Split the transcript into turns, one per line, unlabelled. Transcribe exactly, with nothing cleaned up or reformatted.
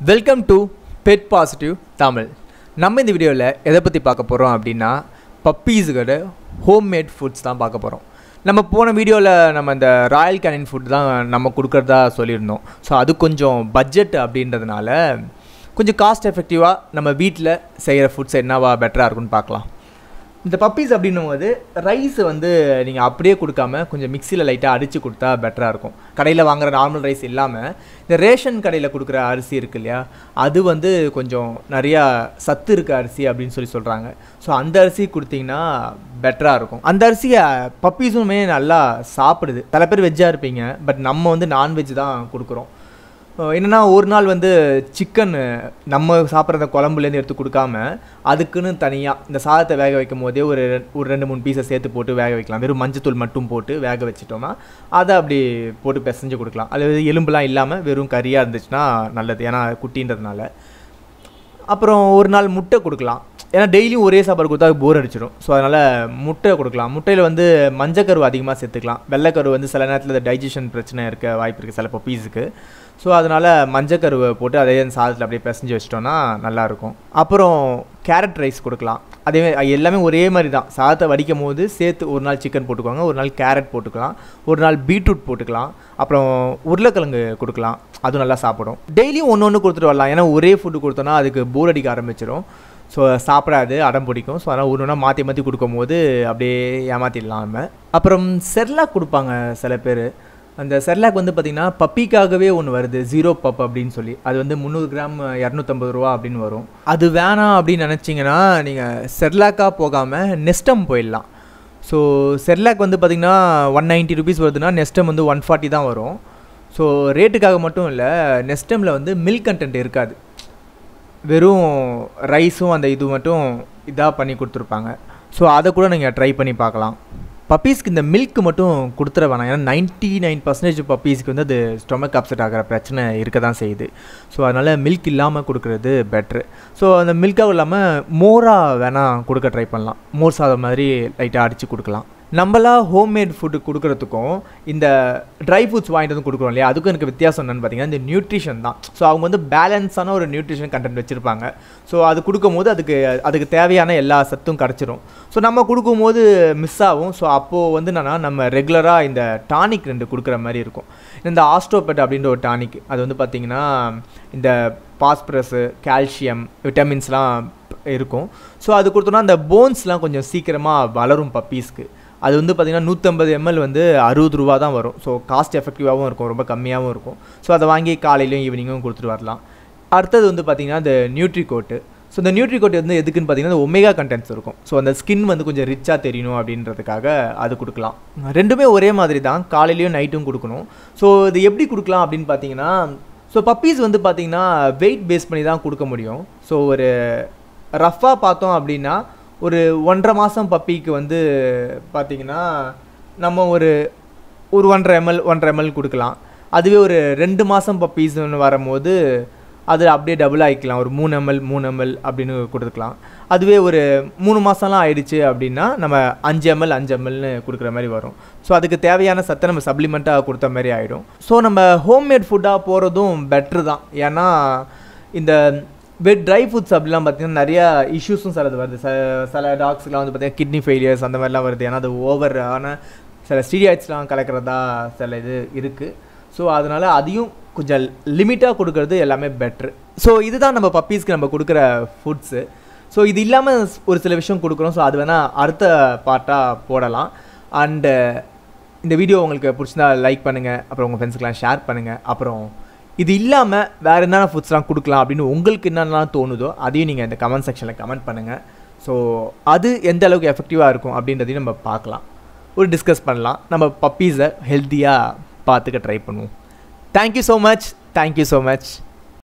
Welcome to pet positive Tamil. நம்ம இந்த வீடியோவில் எதை பற்றி பார்க்க போகிறோம் அப்படின்னா பப்பீஸுக்கோட ஹோம்மேட் ஃபுட்ஸ் தான் பார்க்க போகிறோம். நம்ம போன வீடியோவில் நம்ம இந்த ராயல் கேனின் ஃபுட் தான் நம்ம கொடுக்குறதா சொல்லியிருந்தோம். ஸோ அது கொஞ்சம் பட்ஜெட் அப்படின்றதுனால கொஞ்சம் காஸ்ட் எஃபெக்டிவாக நம்ம வீட்டில் செய்கிற ஃபுட்ஸ் என்னவா பெட்டராக இருக்குன்னு பார்க்கலாம். இந்த பப்பீஸ் அப்படின்னும் போது ரைஸ் வந்து நீங்கள் அப்படியே கொடுக்காம கொஞ்சம் மிக்சியில் லைட்டாக அடித்து கொடுத்தா பெட்டராக இருக்கும். கடையில் வாங்குகிற நார்மல் ரைஸ் இல்லாமல் இந்த ரேஷன் கடையில் கொடுக்குற அரிசி இருக்கு இல்லையா, அது வந்து கொஞ்சம் நிறையா சத்து இருக்க அரிசி அப்படின்னு சொல்லி சொல்கிறாங்க. ஸோ அந்த அரிசி கொடுத்தீங்கன்னா பெட்டராக இருக்கும். அந்த அரிசியை பப்பீஸுமே நல்லா சாப்பிடுது. சில பேர் வெஜ்ஜாக இருப்பீங்க, பட் நம்ம வந்து நான்வெஜ் தான் கொடுக்குறோம். என்னென்னா ஒரு நாள் வந்து சிக்கன் நம்ம சாப்பிட்ற குழம்புலேருந்து எடுத்து கொடுக்காம அதுக்குன்னு தனியாக இந்த சாதத்தை வேக வைக்கும் போதே ஒரு ஒரு ரெண்டு மூணு பீஸை சேர்த்து போட்டு வேக வைக்கலாம். வெறும் மஞ்சத்தூள் மட்டும் போட்டு வேக வச்சிட்டோம்னா அதை அப்படி போட்டு பிசைஞ்சு கொடுக்கலாம். அது எலும்புலாம் இல்லாமல் வெறும் கறியாக இருந்துச்சுன்னா நல்லது, ஏன்னா குட்டின்றதுனால. அப்புறம் ஒரு நாள் முட்டை கொடுக்கலாம், ஏன்னா டெய்லியும் ஒரே சாப்பாடு கொடுத்தா போர் அடிச்சிடும். ஸோ அதனால் முட்டை கொடுக்கலாம். முட்டையில் வந்து மஞ்சக்கருவு அதிகமாக சேர்த்துக்கலாம். வெள்ளைக்கருவு வந்து சில நேரத்தில் டைஜஷன் பிரச்சனை இருக்க வாய்ப்பு இருக்குது சில பப்பீஸுக்கு. ஸோ அதனால் மஞ்சக்கருவை போட்டு அதே சாதத்தில் அப்படியே பிசைஞ்சு வச்சிட்டோன்னா நல்லாயிருக்கும். அப்புறம் கேரட் ரைஸ் கொடுக்கலாம். அதே எல்லாமே ஒரே மாதிரி தான். சாதத்தை வடிக்கும் போது சேர்த்து ஒரு நாள் சிக்கன் போட்டுக்குவாங்க, ஒரு நாள் கேரட் போட்டுக்கலாம், ஒரு நாள் பீட்ரூட் போட்டுக்கலாம், அப்புறம் உருளைக்கிழங்கு கொடுக்கலாம். அதுவும் நல்லா சாப்பிடும். டெய்லியும் ஒன்று ஒன்று கொடுத்துட்டு வரலாம், ஏன்னா ஒரே ஃபுட்டு கொடுத்தோன்னா அதுக்கு போர் அடிக்க ஆரம்பிச்சிடும். ஸோ சாப்பிடாது, அடம் பிடிக்கும். ஸோ அதனால் ஒன்று ஒன்றா மாற்றி மாற்றி கொடுக்கும் போது அப்படியே ஏமாற்றிடலாம் நம்ம. அப்புறம் செர்லாக் கொடுப்பாங்க சில பேர். அந்த செர்லாக் வந்து பார்த்திங்கன்னா பப்பிக்காகவே ஒன்று வருது, ஜீரோ பப் அப்படின்னு சொல்லி. அது வந்து முந்நூறு கிராம் இரநூத்தம்பது ரூபா அப்படின்னு வரும். அது வேணாம் அப்படின்னு நினச்சிங்கன்னா நீங்கள் செர்லாக்காக போகாமல் நெஸ்டம் போயிடலாம். ஸோ செர்லாக் வந்து பார்த்திங்கன்னா ஒன் நைன்ட்டி ருபீஸ் வருதுன்னா நெஸ்டம் வந்து ஒன் ஃபார்ட்டி தான் வரும். ஸோ ரேட்டுக்காக மட்டும் இல்லை, நெஸ்டமில் வந்து மில்க் கண்டென்ட் இருக்காது, வெறும் ரைஸும் அந்த இது மட்டும் இதாக பண்ணி கொடுத்துருப்பாங்க. ஸோ அதை கூட நீங்கள் ட்ரை பண்ணி பார்க்கலாம். பப்பீஸ்க்கு இந்த மில்க் மட்டும் கொடுத்துட வேணாம், ஏன்னா நைன்ட்டி நைன் பர்சன்டேஜ் பப்பீஸ்க்கு வந்து அது ஸ்டொமக் அப்செட் ஆகிற பிரச்சனை இருக்க தான் செய்யுது. ஸோ அதனால் மில்க் இல்லாமல் கொடுக்குறது பெட்ரு. ஸோ அந்த மில்க்காக இல்லாமல் மோராக வேணால் கொடுக்க ட்ரை பண்ணலாம். மோர் சாதம் மாதிரி லைட்டாக அடித்து கொடுக்கலாம். நம்மளாம் ஹோம்மேட் ஃபுட்டு கொடுக்குறதுக்கும் இந்த ட்ரை ஃப்ரூட்ஸ் வாங்கிட்டு வந்து கொடுக்குறோம் இல்லையா, அதுக்கும் எனக்கு வித்தியாசம் என்னென்னு பார்த்தீங்கன்னா இந்த நியூட்ரிஷன் தான். ஸோ அவங்க வந்து பேலன்ஸான ஒரு நியூட்ரிஷன் கண்டென்ட் வச்சுருப்பாங்க. ஸோ அது கொடுக்கும்போது அதுக்கு அதுக்கு தேவையான எல்லா சத்தும் கிடச்சிரும். ஸோ நம்ம கொடுக்கும்போது மிஸ் ஆகும். ஸோ அப்போது வந்து என்னென்னா நம்ம ரெகுலராக இந்த டானிக் ரெண்டு கொடுக்குற மாதிரி இருக்கும். இந்த ஆஸ்ட்ரோபெட் அப்படின்ற ஒரு டானிக், அது வந்து பார்த்திங்கன்னா இந்த பாஸ்பரஸு, கால்சியம், விட்டமின்ஸ்லாம் இருக்கும். ஸோ அது கொடுத்தோன்னா அந்த போன்ஸ்லாம் கொஞ்சம் சீக்கிரமாக வளரும் பப்பீஸ்க்கு. அது வந்து பார்த்திங்கன்னா நூற்றம்பது எம்எல் வந்து அறுபது ரூபா தான் வரும். ஸோ காஸ்ட் எஃபெக்டிவாகவும் இருக்கும், ரொம்ப கம்மியாகவும் இருக்கும். ஸோ அதை வாங்கி காலையிலையும் ஈவினிங்கும் கொடுத்துட்டு வரலாம். அடுத்தது வந்து பார்த்திங்கன்னா இந்த நியூட்ரி கோட்டு. ஸோ இந்த நியூட்ரி கோட் வந்து எதுக்குன்னு பார்த்திங்கன்னா இந்த ஒமேகா கண்டென்ட்ஸ் இருக்கும். ஸோ அந்த ஸ்கின் வந்து கொஞ்சம் ரிச்சாக தெரியணும் அப்படின்றதுக்காக அது கொடுக்கலாம். ரெண்டுமே ஒரே மாதிரி தான், காலையிலையும் நைட்டும் கொடுக்கணும். ஸோ இது எப்படி கொடுக்கலாம் அப்படின்னு பார்த்தீங்கன்னா, ஸோ பப்பீஸ் வந்து பார்த்திங்கன்னா வெயிட் பேஸ் பண்ணி தான் கொடுக்க முடியும். ஸோ ஒரு ரஃப்பாக பார்த்தோம் அப்படின்னா ஒரு ஒன்றரை மாதம் பப்பிக்கு வந்து பார்த்திங்கன்னா நம்ம ஒரு ஒரு ஒன்றரை எம்எல் ஒன்றரை எம்எல் கொடுக்கலாம். அதுவே ஒரு ரெண்டு மாதம் பப்பீஸ்ன்னு வரும்போது அது அப்படியே டபுள் ஆகிக்கலாம், ஒரு மூணு எம்எல் மூணு எம்எல் அப்படின்னு கொடுத்துக்கலாம். அதுவே ஒரு மூணு மாதம்லாம் ஆயிடுச்சு அப்படின்னா நம்ம அஞ்சு எம்எல் அஞ்சு எம்எல்னு கொடுக்குற மாதிரி வரும். ஸோ அதுக்கு தேவையான சத்தை நம்ம சப்ளிமெண்ட்டாக கொடுத்த மாதிரி ஆகிடும். ஸோ நம்ம ஹோம்மேட் ஃபுட்டாக போகிறதும் பெட்ரு தான். ஏன்னா இந்த வெட் ட்ரை ஃபுட்ஸ் அப்படிலாம் பார்த்திங்கன்னா நிறையா இஷ்யூஸும் சிலது வருது. ச சில டாக்ஸ்லாம் வந்து பார்த்திங்கன்னா கிட்னி ஃபெயிலியர்ஸ் அந்த மாதிரிலாம் வருது. ஏன்னா அது ஓவர் ஆன சில ஸ்டீராய்ட்ஸ்லாம் கலக்கிறதா சில இது இருக்குது. ஸோ அதனால் அதையும் கொஞ்சம் லிமிட்டாக கொடுக்கறது எல்லாமே பெட்ரு. ஸோ இதுதான் நம்ம பப்பீஸ்க்கு நம்ம கொடுக்குற ஃபுட்ஸு. ஸோ இது இல்லாமல் ஒரு சில விஷயம் கொடுக்குறோம். ஸோ அது வேணால் அடுத்த பார்ட்டாக போடலாம். அண்டு இந்த வீடியோ உங்களுக்கு பிடிச்சிருந்தா லைக் பண்ணுங்கள், அப்புறம் உங்கள் ஃப்ரெண்ட்ஸுக்கெலாம் ஷேர் பண்ணுங்கள். அப்புறம் இது இல்லாமல் வேறு என்னென்ன ஃபுட்ஸ்லாம் கொடுக்கலாம் அப்படின்னு உங்களுக்கு என்னென்னலாம் தோணுதோ அதையும் நீங்கள் இந்த கமெண்ட் செக்ஷனில் கமெண்ட் பண்ணுங்கள். ஸோ அது எந்த அளவுக்கு எஃபெக்டிவாக இருக்கும் அப்படின்றதையும் நம்ம பார்க்கலாம், ஒரு டிஸ்கஸ் பண்ணலாம். நம்ம பப்பீஸை ஹெல்த்தியாக பார்த்துக்க ட்ரை பண்ணுவோம். Thank you so much thank you so much